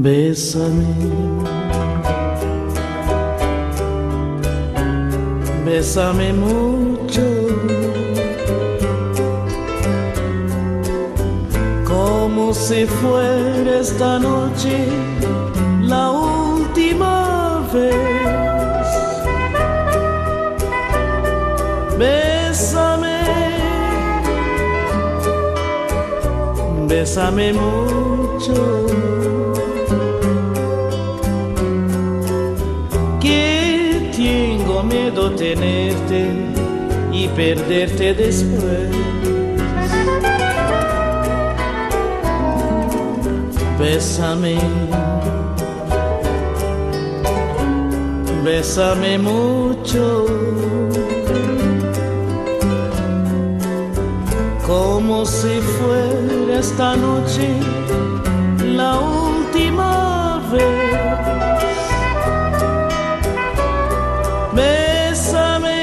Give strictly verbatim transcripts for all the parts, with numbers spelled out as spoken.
Bésame, bésame mucho, como si fuera esta noche la última vez. Bésame, bésame mucho, que tengo miedo tenerte y perderte después. Bésame, bésame mucho, como si fuera esta noche la última vez. Bésame,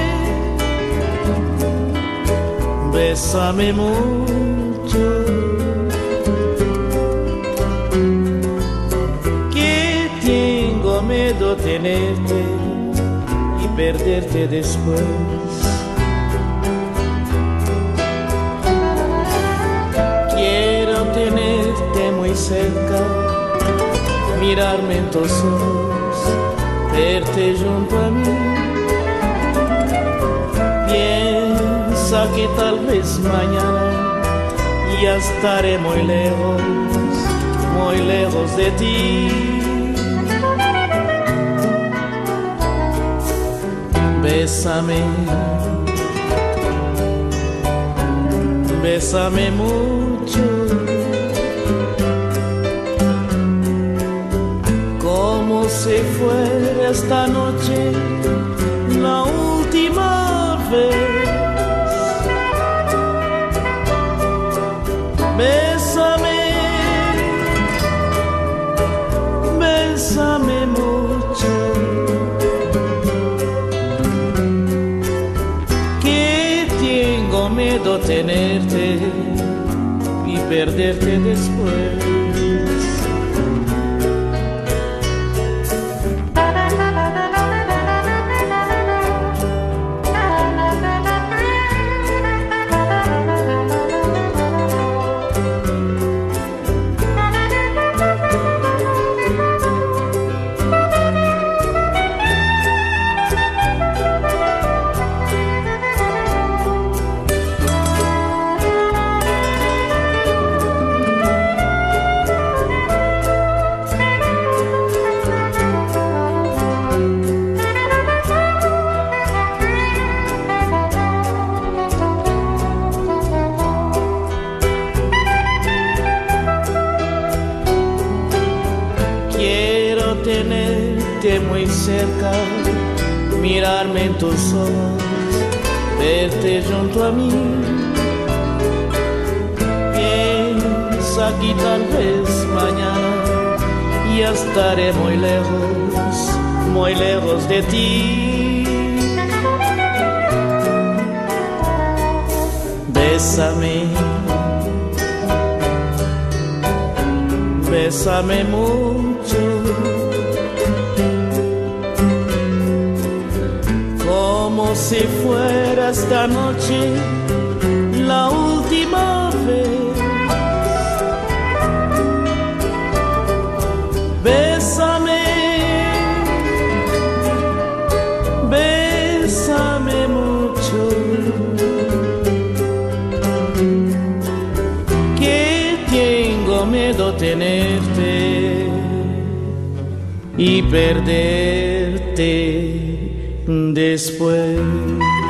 bésame mucho, que tengo miedo tenerte y perderte después. Quiero tenerte muy cerca, mirarme en tus ojos, verte junto a mí. Piensa que tal vez mañana ya estaré muy lejos, muy lejos de ti. Bésame, bésame mucho, como si fuera esta noche la última vez. Bésame, bésame mucho, que tengo miedo tenerte y perderte después. Quiero tenerte muy cerca, mirarme en tus ojos, verte junto a mí. Piensa que tal vez mañana ya estaré muy lejos, muy lejos de ti. Bésame, bésame mucho, como si fuera esta noche la última vez. Bésame, bésame mucho, que tengo miedo tenerte y perderte después.